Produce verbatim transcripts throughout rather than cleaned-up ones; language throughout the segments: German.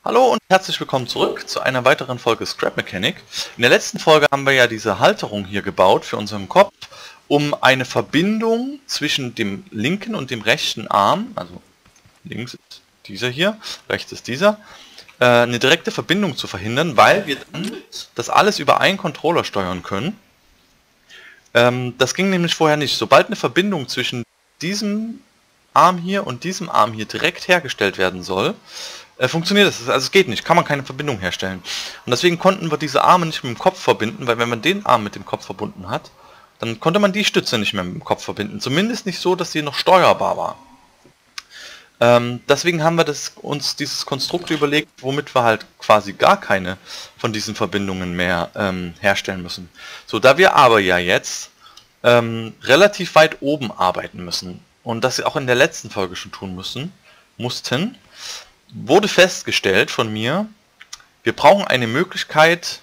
Hallo und herzlich willkommen zurück zu einer weiteren Folge Scrap Mechanic. In der letzten Folge haben wir ja diese Halterung hier gebaut für unseren Kopf, um eine Verbindung zwischen dem linken und dem rechten Arm, also links ist dieser hier, rechts ist dieser, äh, eine direkte Verbindung zu verhindern, weil wir dann das alles über einen Controller steuern können. Ähm, das ging nämlich vorher nicht. Sobald eine Verbindung zwischen diesem Arm hier und diesem Arm hier direkt hergestellt werden soll, Äh, funktioniert das. Also es geht nicht, kann man keine Verbindung herstellen. Und deswegen konnten wir diese Arme nicht mit dem Kopf verbinden, weil wenn man den Arm mit dem Kopf verbunden hat, dann konnte man die Stütze nicht mehr mit dem Kopf verbinden. Zumindest nicht so, dass sie noch steuerbar war. Ähm, deswegen haben wir das, uns dieses Konstrukt überlegt, womit wir halt quasi gar keine von diesen Verbindungen mehr ähm, herstellen müssen. So, da wir aber ja jetzt ähm, relativ weit oben arbeiten müssen und das auch in der letzten Folge schon tun müssen, mussten, wurde festgestellt von mir, wir brauchen eine Möglichkeit,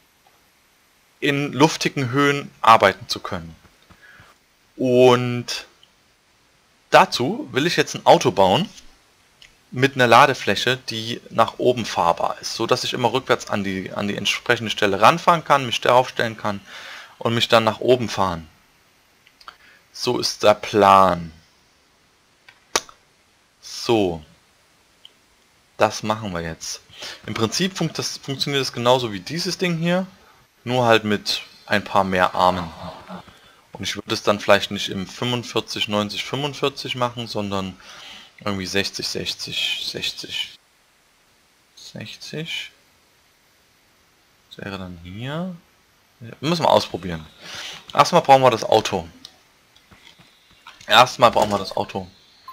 in luftigen Höhen arbeiten zu können. Und dazu will ich jetzt ein Auto bauen mit einer Ladefläche, die nach oben fahrbar ist, so dass ich immer rückwärts an die, an die entsprechende Stelle ranfahren kann, mich darauf stellen kann und mich dann nach oben fahren. So ist der Plan. So. Das machen wir jetzt. Im Prinzip funkt das, funktioniert das genauso wie dieses Ding hier, nur halt mit ein paar mehr Armen. Und ich würde es dann vielleicht nicht im fünfundvierzig, neunzig, fünfundvierzig machen, sondern irgendwie sechzig, sechzig, sechzig, sechzig. Das wäre dann hier. Ja, müssen wir ausprobieren. Erstmal brauchen wir das Auto. Erstmal brauchen wir das Auto.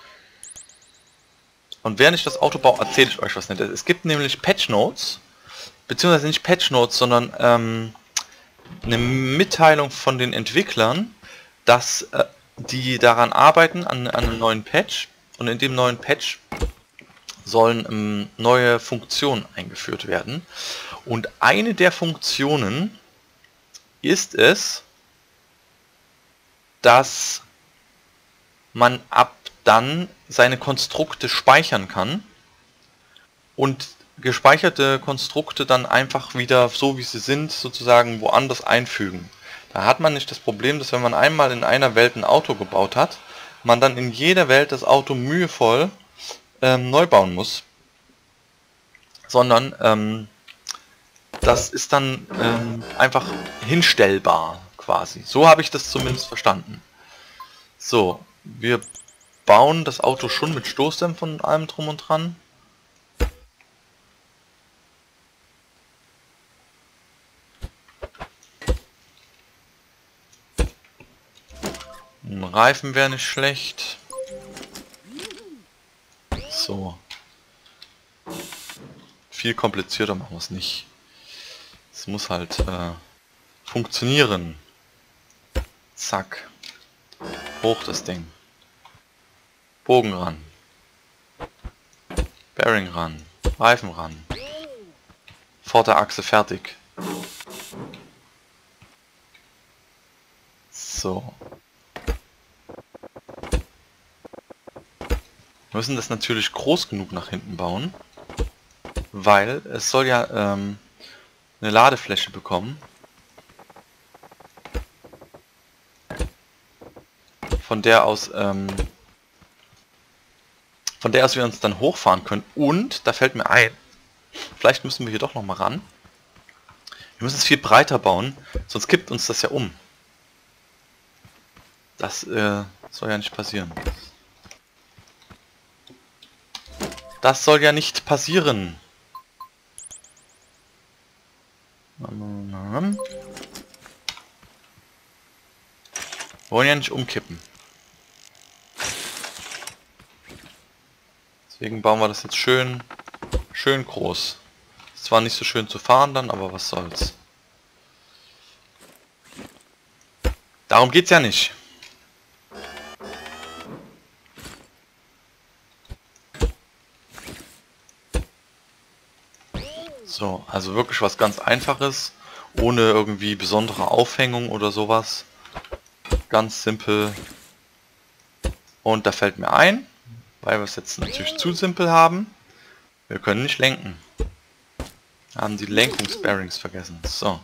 Und während ich das Auto baue, erzähle ich euch was Nettes. Es gibt nämlich Patch Notes, beziehungsweise nicht Patch Notes, sondern ähm, eine Mitteilung von den Entwicklern, dass äh, die daran arbeiten, an, an einem neuen Patch. Und in dem neuen Patch sollen ähm, neue Funktionen eingeführt werden. Und eine der Funktionen ist es, dass man ab dann seine Konstrukte speichern kann und gespeicherte Konstrukte dann einfach wieder so wie sie sind sozusagen woanders einfügen. Da hat man nicht das Problem, dass wenn man einmal in einer Welt ein Auto gebaut hat, man dann in jeder Welt das Auto mühevoll ähm, neu bauen muss, sondern ähm, das ist dann ähm, einfach hinstellbar quasi. So habe ich das zumindest verstanden. So, wir bauen das Auto schon mit Stoßdämpfern und allem drum und dran. Ein Reifen wäre nicht schlecht. So. Viel komplizierter machen wir es nicht. Es muss halt äh, funktionieren. Zack. Hoch das Ding. Bogen ran. Bearing ran. Reifen ran. Vorderachse fertig. So. Wir müssen das natürlich groß genug nach hinten bauen, weil es soll ja ähm, eine Ladefläche bekommen, von der aus ähm, von der aus wir uns dann hochfahren können. Und da fällt mir ein, vielleicht müssen wir hier doch noch mal ran. Wir müssen es viel breiter bauen, sonst kippt uns das ja um. Das äh, soll ja nicht passieren. Das soll ja nicht passieren. Wir wollen ja nicht umkippen. Deswegen bauen wir das jetzt schön, schön groß. Ist zwar nicht so schön zu fahren dann, aber was soll's. Darum geht's ja nicht. So, also wirklich was ganz Einfaches, ohne irgendwie besondere Aufhängung oder sowas. Ganz simpel. Und da fällt mir ein, weil wir es jetzt natürlich zu simpel haben, Wir können nicht lenken. Haben die Lenkungsbearings vergessen. So.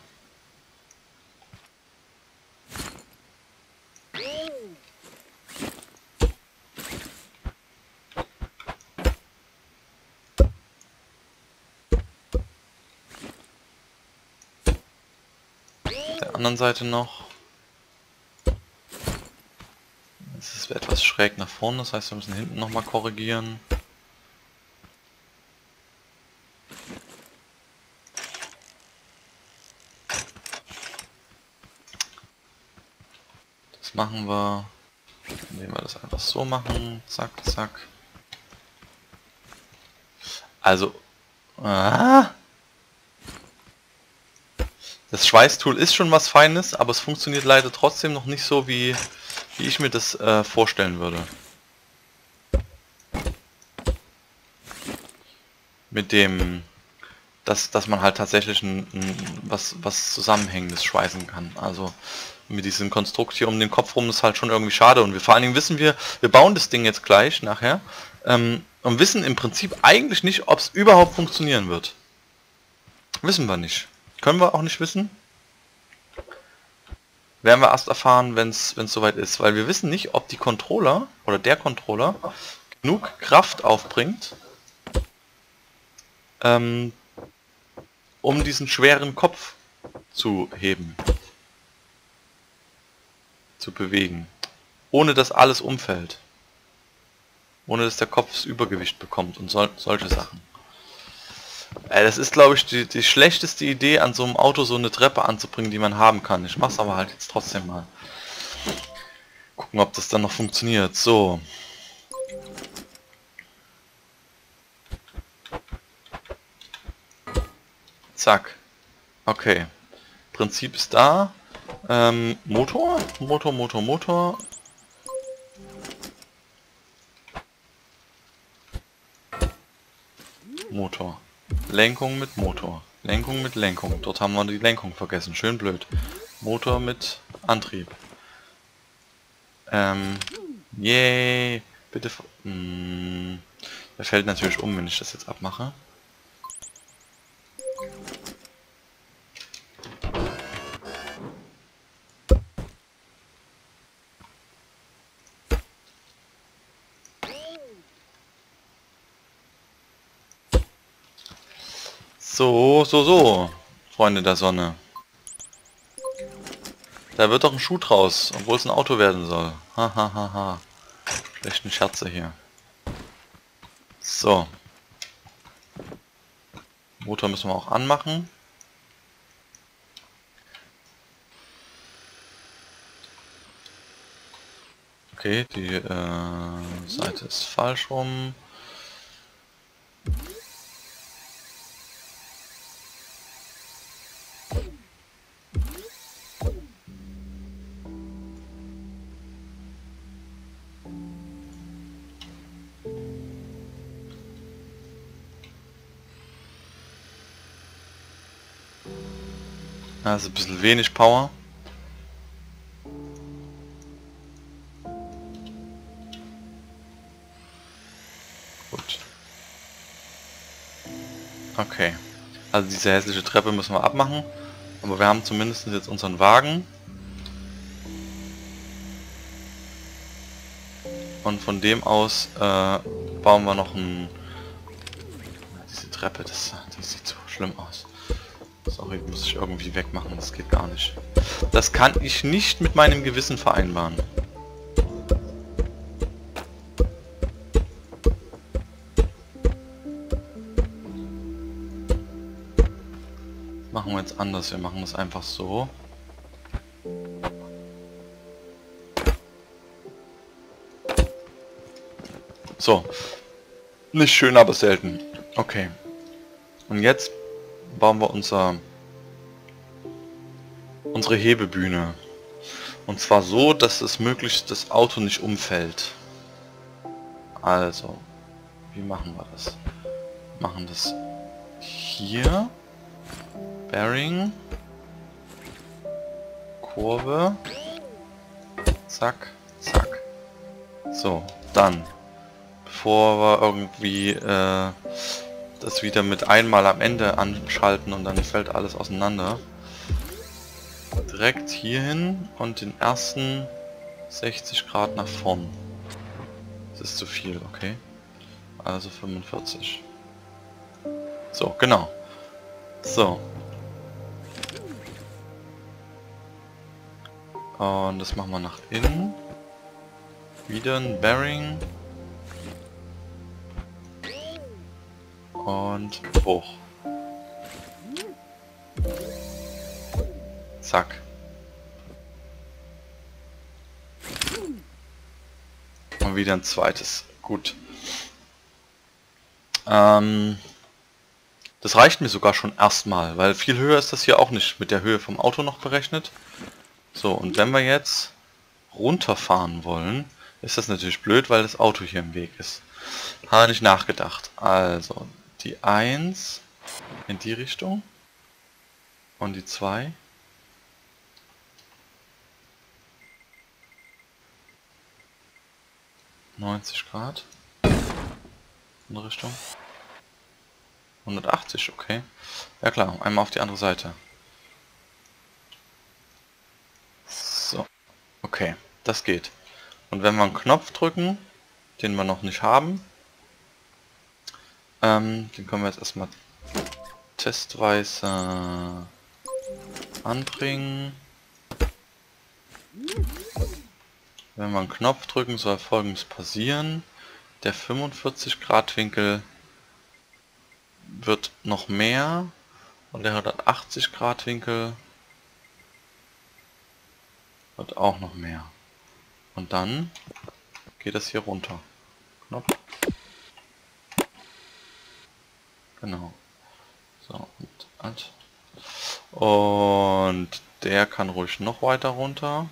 Auf der anderen Seite noch. Es ist etwas schräg nach vorne, das heißt wir müssen hinten nochmal korrigieren. Das machen wir, indem wir das einfach so machen. Zack, zack. Also, ah, das Schweißtool ist schon was Feines, aber es funktioniert leider trotzdem noch nicht so, wie, wie ich mir das äh, vorstellen würde. Mit dem, dass, dass man halt tatsächlich ein, ein, was, was Zusammenhängendes schweißen kann. Also mit diesem Konstrukt hier um den Kopf rum ist halt schon irgendwie schade. Und wir vor allen Dingen wissen wir, wir bauen das Ding jetzt gleich nachher ähm, und wissen im Prinzip eigentlich nicht, ob es überhaupt funktionieren wird. Wissen wir nicht. Können wir auch nicht wissen. Werden wir erst erfahren, wenn es soweit ist. Weil wir wissen nicht, ob die Controller oder der Controller genug Kraft aufbringt, ähm, um diesen schweren Kopf zu heben. Zu bewegen. Ohne dass alles umfällt. Ohne dass der Kopf das Übergewicht bekommt und sol solche Sachen. Äh, das ist, glaube ich, die, die schlechteste Idee, an so einem Auto so eine Treppe anzubringen, die man haben kann. Ich mach's aber halt jetzt trotzdem mal. Gucken, ob das dann noch funktioniert. So. Zack. Okay. Prinzip ist da. Ähm, Motor? Motor, Motor, Motor. Motor. Lenkung mit Motor. Lenkung mit Lenkung. Dort haben wir die Lenkung vergessen. Schön blöd. Motor mit Antrieb. Ähm. Yay. Bitte. Hm, der fällt natürlich um, wenn ich das jetzt abmache. So, so, so, Freunde der Sonne. Da wird doch ein Schuh draus, obwohl es ein Auto werden soll. Hahaha. Ha, ha, ha. Schlechten Scherze hier. So. Motor müssen wir auch anmachen. Okay, die äh, Seite ist falsch rum. Also ein bisschen wenig Power. Gut. Okay. Also diese hässliche Treppe müssen wir abmachen. Aber wir haben zumindest jetzt unseren Wagen. Und von dem aus äh, bauen wir noch ein... Diese Treppe, das, das sieht so schlimm aus. Sorry, muss ich irgendwie wegmachen, das geht gar nicht. Das kann ich nicht mit meinem Gewissen vereinbaren. Das machen wir jetzt anders, wir machen das einfach so. So. Nicht schön, aber selten. Okay. Und jetzt bauen wir unser unsere Hebebühne. Und zwar so, dass es möglichst das Auto nicht umfällt. Also, wie machen wir das? Wir machen das hier. Bearing. Kurve. Zack, zack. So, dann, bevor wir irgendwie äh, das wieder mit einmal am Ende anschalten und dann fällt alles auseinander. Direkt hierhin und den ersten sechzig Grad nach vorn. Das ist zu viel, okay. Also fünfundvierzig. So, genau. So. Und das machen wir nach innen. Wieder ein Bearing. Und hoch. Zack. Und wieder ein zweites. Gut. Ähm, das reicht mir sogar schon erstmal, weil viel höher ist das hier auch nicht mit der Höhe vom Auto noch berechnet. So, und wenn wir jetzt runterfahren wollen, ist das natürlich blöd, weil das Auto hier im Weg ist. Habe nicht nachgedacht. Also, die eins in die Richtung und die zwei. neunzig Grad. In Richtung. hundertachtzig, okay. Ja klar, einmal auf die andere Seite. So, okay, das geht. Und wenn wir einen Knopf drücken, den wir noch nicht haben, ähm, den können wir jetzt erstmal testweise anbringen. Wenn wir einen Knopf drücken, soll Folgendes passieren. Der fünfundvierzig Grad Winkel wird noch mehr und der hundertachtzig Grad Winkel wird auch noch mehr. Und dann geht das hier runter. Knopf. Genau. So, und Alt. Und der kann ruhig noch weiter runter.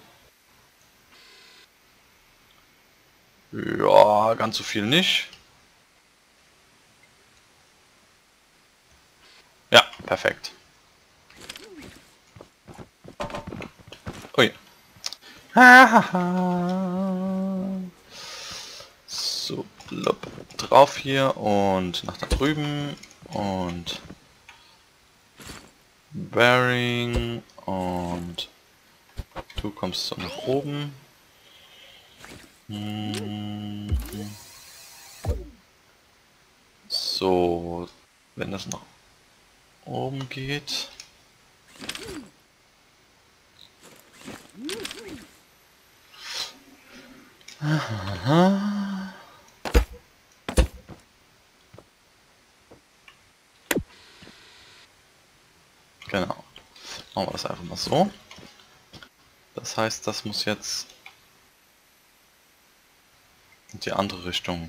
Ja, ganz so viel nicht. Ja, perfekt. Ui. So, blub, drauf hier und nach da drüben und Bearing und du kommst so nach oben. So, wenn das nach oben geht. Aha. Genau. Machen wir das einfach mal so. Das heißt, das muss jetzt in die andere Richtung.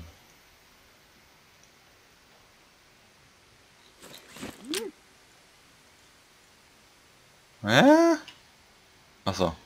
Hä? Achso.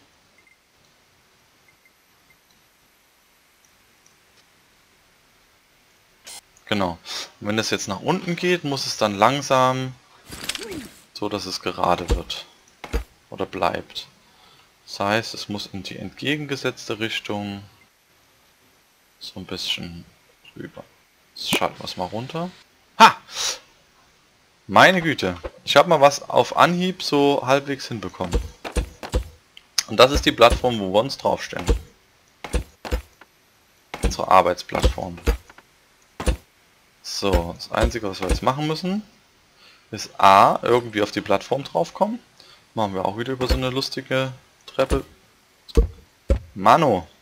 Genau. Und wenn das jetzt nach unten geht, muss es dann langsam so, dass es gerade wird. Oder bleibt. Das heißt, es muss in die entgegengesetzte Richtung so ein bisschen rüber. Jetzt schalten wir es mal runter. Ha! Meine Güte. Ich habe mal was auf Anhieb so halbwegs hinbekommen. Und das ist die Plattform, wo wir uns draufstellen. Unsere Arbeitsplattform. So, das Einzige, was wir jetzt machen müssen, ist A, irgendwie auf die Plattform draufkommen. Machen wir auch wieder über so eine lustige Treppe. Mano!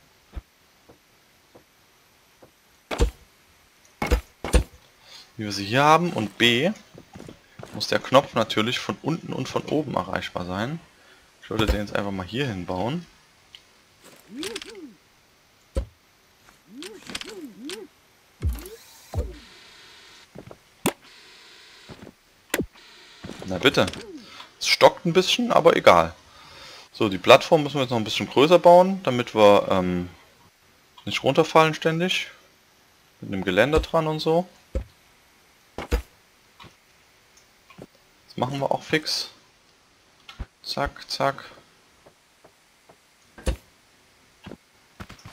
Wie wir sie hier haben. Und B, muss der Knopf natürlich von unten und von oben erreichbar sein. Ich würde den jetzt einfach mal hier hinbauen. Na bitte. Es stockt ein bisschen, aber egal. So, die Plattform müssen wir jetzt noch ein bisschen größer bauen, damit wir ähm, nicht runterfallen ständig. Mit einem Geländer dran und so. Das machen wir auch fix. Zack, zack.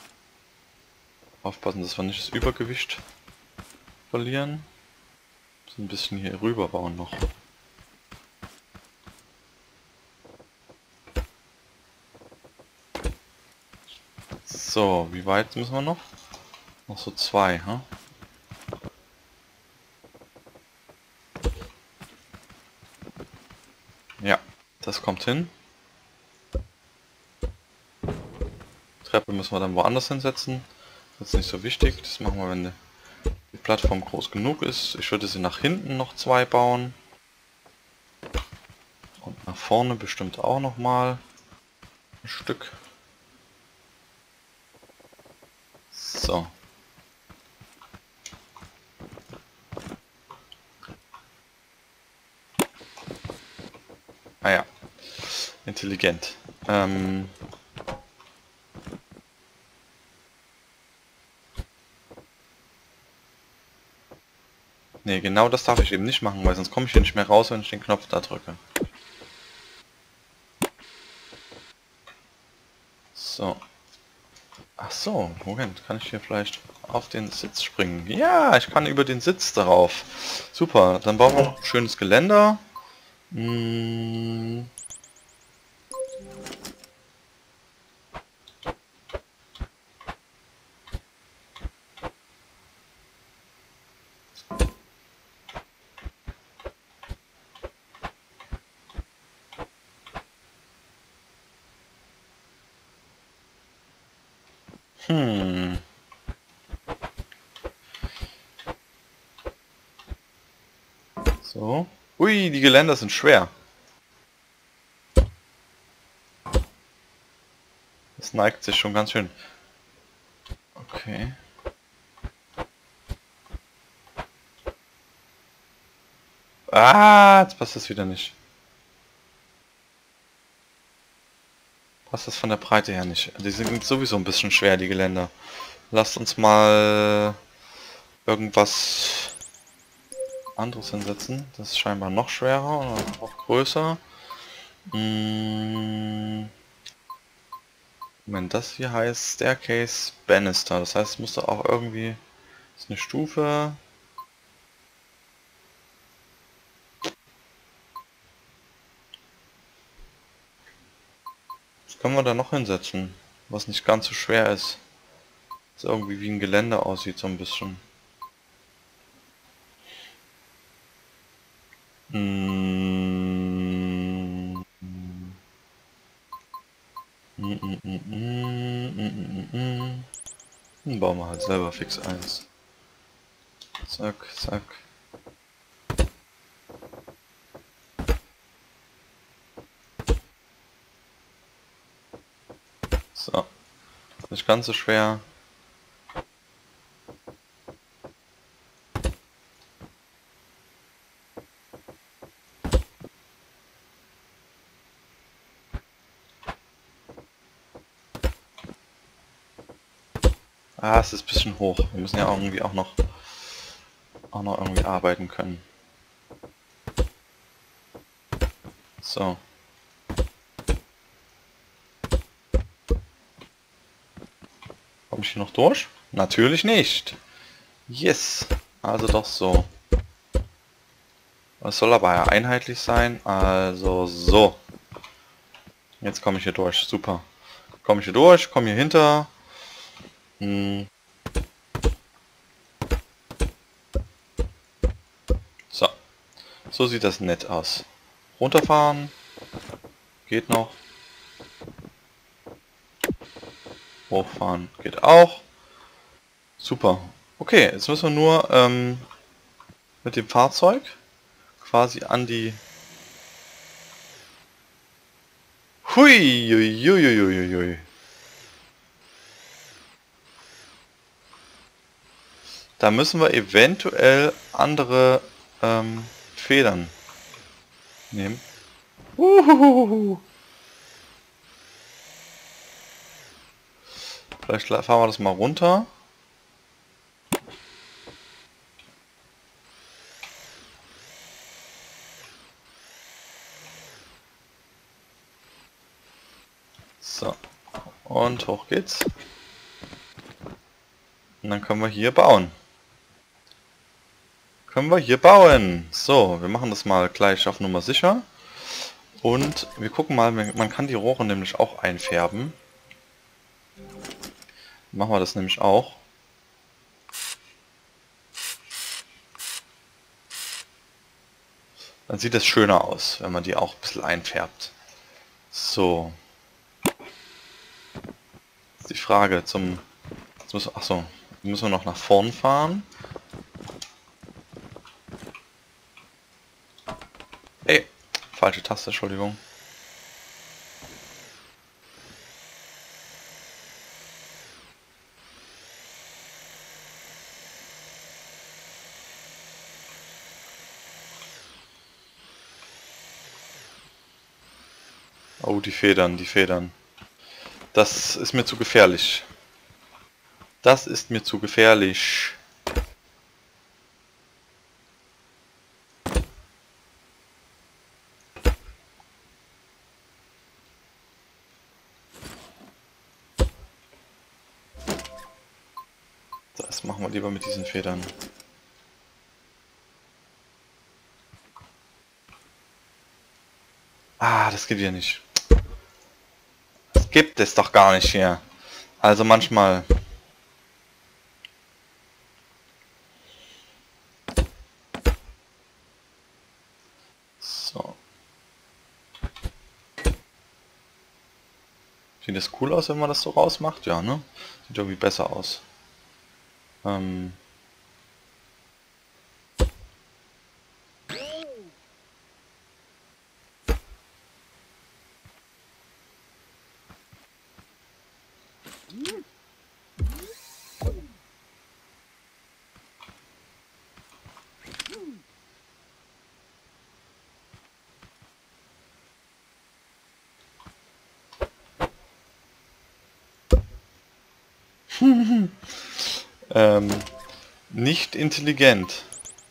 Aufpassen, dass wir nicht das Übergewicht verlieren. Ein bisschen hier rüber bauen noch. So, wie weit müssen wir noch? Noch so zwei, hm? Ja, das kommt hin. Treppe müssen wir dann woanders hinsetzen. Das ist nicht so wichtig. Das machen wir, wenn die Plattform groß genug ist. Ich würde sie nach hinten noch zwei bauen. Und nach vorne bestimmt auch noch mal ein Stück. So. Ah ja. Intelligent. Ähm... Ne, genau das darf ich eben nicht machen, weil sonst komme ich hier nicht mehr raus, wenn ich den Knopf da drücke. So. Ach so, Moment, kann ich hier vielleicht auf den Sitz springen? Ja, ich kann über den Sitz darauf. Super, dann bauen wir noch ein schönes Geländer. Hm. Hm. So. Ui, die Geländer sind schwer. Das neigt sich schon ganz schön. Okay. Ah, jetzt passt das wieder nicht. Passt das von der Breite her nicht. Die sind sowieso ein bisschen schwer, die Geländer. Lasst uns mal irgendwas anderes hinsetzen. Das ist scheinbar noch schwerer und noch größer. Hm. Moment, das hier heißt Staircase Banister. Das heißt, es musste auch irgendwie... Das ist eine Stufe. Was können wir da noch hinsetzen? Was nicht ganz so schwer ist. Das irgendwie wie ein Geländer aussieht, so ein bisschen. Mm. Mm, mm, mm, mm, mm, mm, mm. Dann bauen wir halt selber fix eins. Zack, zack. So. Nicht ganz so schwer. Ah, es ist ein bisschen hoch. Wir müssen ja auch irgendwie auch noch auch noch irgendwie arbeiten können. So. Komme ich hier noch durch? Natürlich nicht. Yes. Also doch so. Es soll aber ja einheitlich sein. Also so. Jetzt komme ich hier durch. Super. Komme ich hier durch, komme hier hinter. Hm. So. So sieht das nett aus. Runterfahren. Geht noch. Hochfahren. Geht auch. Super. Okay, jetzt müssen wir nur ähm, mit dem Fahrzeug quasi an die... Hui, hui, hui, hui, hui. Da müssen wir eventuell andere ähm, Federn nehmen. Uhuhuhu. Vielleicht fahren wir das mal runter. So. Und hoch geht's. Und dann können wir hier bauen. können wir hier bauen. So, wir machen das mal gleich auf Nummer sicher. Und wir gucken mal, man kann die Rohre nämlich auch einfärben. Machen wir das nämlich auch. Dann sieht es schöner aus, wenn man die auch ein bisschen einfärbt. So. Jetzt die Frage zum... Jetzt müssen, achso, müssen wir noch nach vorn fahren. Ey, falsche Taste, Entschuldigung. Oh, die Federn, die Federn. Das ist mir zu gefährlich. Das ist mir zu gefährlich. Das machen wir lieber mit diesen Federn. Ah, das geht ja nicht. Das gibt es doch gar nicht hier. Also manchmal... So. Sieht das cool aus, wenn man das so rausmacht? Ja, ne? Sieht irgendwie besser aus. Ähm... ähm, nicht intelligent.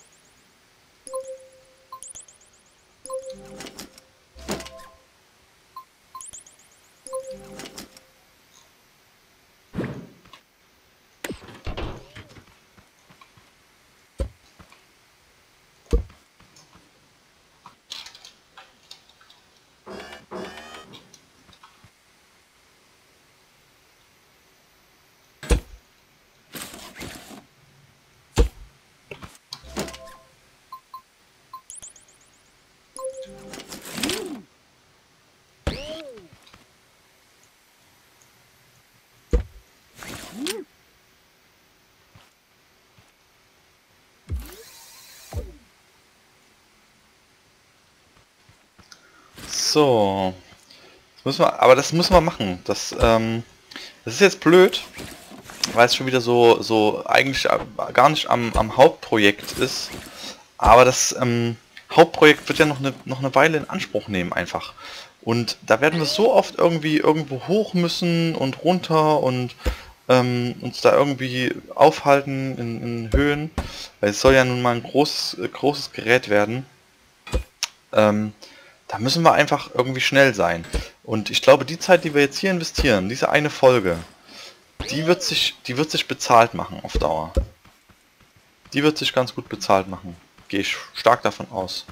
So. Das müssen wir, aber das müssen wir machen. Das, ähm, das ist jetzt blöd, weil es schon wieder so, so eigentlich gar nicht am, am Hauptprojekt ist. Aber das ähm, Hauptprojekt wird ja noch eine, noch eine Weile in Anspruch nehmen einfach. Und da werden wir so oft irgendwie irgendwo hoch müssen und runter und ähm, uns da irgendwie aufhalten in, in Höhen. Weil es soll ja nun mal ein großes, großes Gerät werden. Ähm, da müssen wir einfach irgendwie schnell sein. Und ich glaube, die Zeit, die wir jetzt hier investieren, diese eine Folge, die wird sich, die wird sich bezahlt machen auf Dauer. Die wird sich ganz gut bezahlt machen. Gehe ich stark davon aus.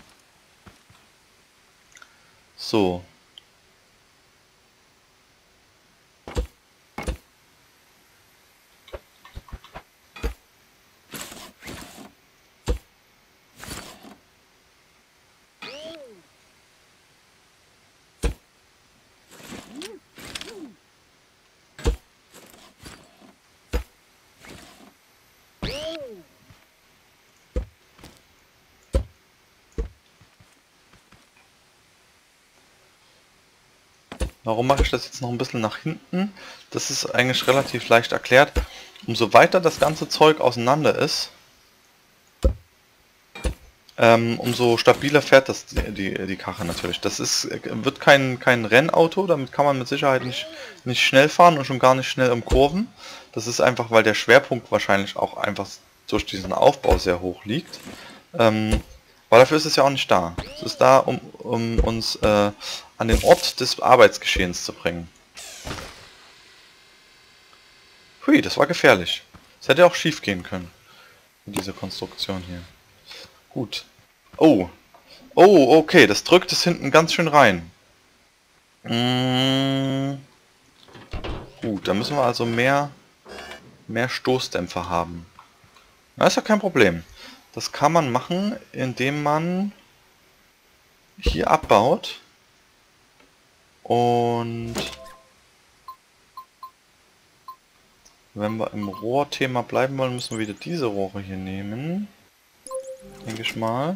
So. Warum mache ich das jetzt noch ein bisschen nach hinten? Das ist eigentlich relativ leicht erklärt. Umso weiter das ganze Zeug auseinander ist, ähm, umso stabiler fährt das die, die, die Karre natürlich. Das ist, wird kein, kein Rennauto, damit kann man mit Sicherheit nicht, nicht schnell fahren und schon gar nicht schnell um Kurven. Das ist einfach, weil der Schwerpunkt wahrscheinlich auch einfach durch diesen Aufbau sehr hoch liegt. Ähm, aber dafür ist es ja auch nicht da. Es ist da, um, um uns äh, an den Ort des Arbeitsgeschehens zu bringen. Hui, das war gefährlich. Das hätte auch schief gehen können. Diese Konstruktion hier. Gut. Oh. Oh, okay, das drückt es hinten ganz schön rein. Mm. Gut, da müssen wir also mehr, mehr Stoßdämpfer haben. Das ist ja kein Problem. Das kann man machen, indem man hier abbaut. Und wenn wir im Rohrthema bleiben wollen, müssen wir wieder diese Rohre hier nehmen. Denke ich mal.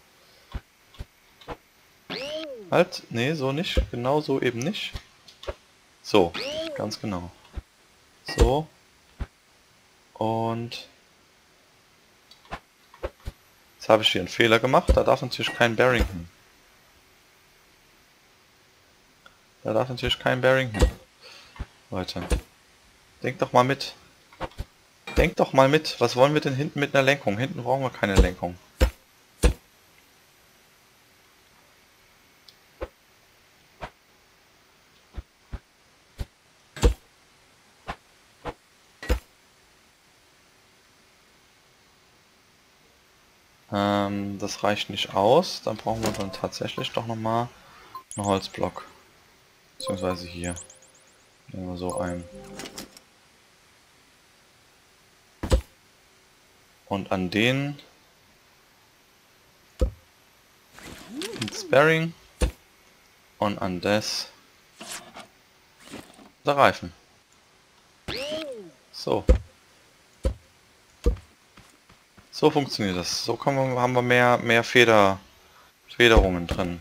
Halt, nee, so nicht. Genau so eben nicht. So, ganz genau. So. Und jetzt habe ich hier einen Fehler gemacht. Da darf natürlich kein Bearing hin. Da darf natürlich kein Bearing hin. Leute, denkt doch mal mit. Denkt doch mal mit. Was wollen wir denn hinten mit einer Lenkung? Hinten brauchen wir keine Lenkung. Ähm, das reicht nicht aus. Dann brauchen wir dann tatsächlich doch nochmal einen Holzblock. Beziehungsweise hier. Nehmen wir so ein. Und an den ins Bearing und an das der Reifen. So. So funktioniert das. So kann man, haben wir mehr, mehr Feder, Federungen drin.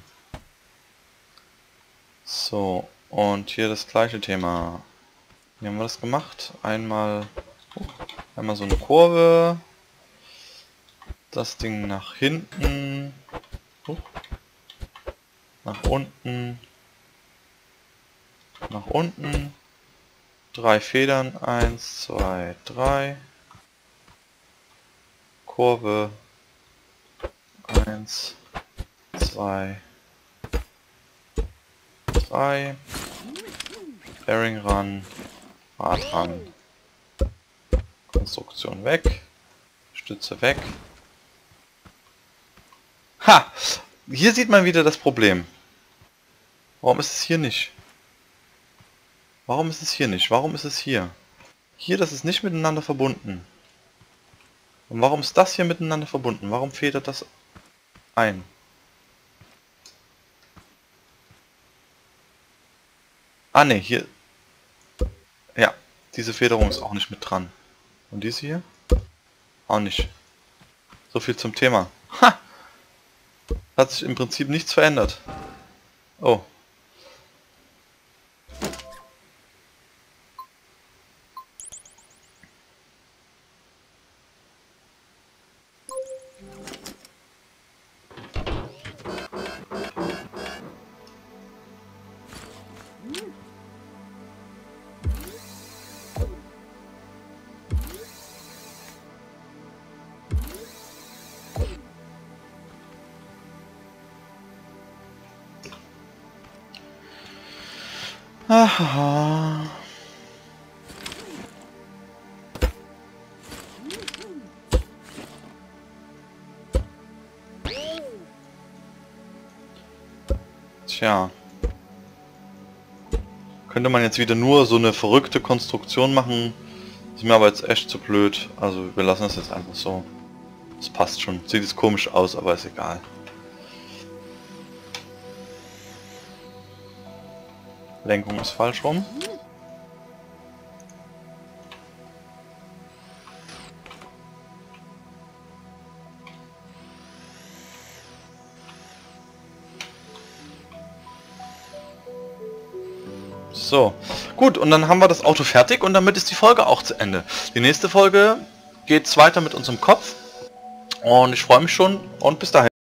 So, und hier das gleiche Thema. Wie haben wir das gemacht? Einmal, einmal so eine Kurve. Das Ding nach hinten. Nach unten. Nach unten. Drei Federn. Eins, zwei, drei. Kurve. Eins, zwei, drei. Bearing ran. Rad ran. Konstruktion weg. Stütze weg. Ha! Hier sieht man wieder das Problem. Warum ist es hier nicht? Warum ist es hier nicht? Warum ist es hier? Hier, das ist nicht miteinander verbunden. Und warum ist das hier miteinander verbunden? Warum federt das ein? Ah ne, hier... Ja, diese Federung ist auch nicht mit dran. Und diese hier? Auch nicht. So viel zum Thema. Ha! Hat sich im Prinzip nichts verändert. Oh. Aha. Tja. Könnte man jetzt wieder nur so eine verrückte Konstruktion machen. Ist mir aber jetzt echt zu blöd. Also wir lassen es jetzt einfach so. Das passt schon. Sieht jetzt komisch aus, aber ist egal. Lenkung ist falsch rum. So, gut, und dann haben wir das Auto fertig und damit ist die Folge auch zu Ende. Die nächste Folge geht weiter mit unserem Kopf und ich freue mich schon und bis dahin.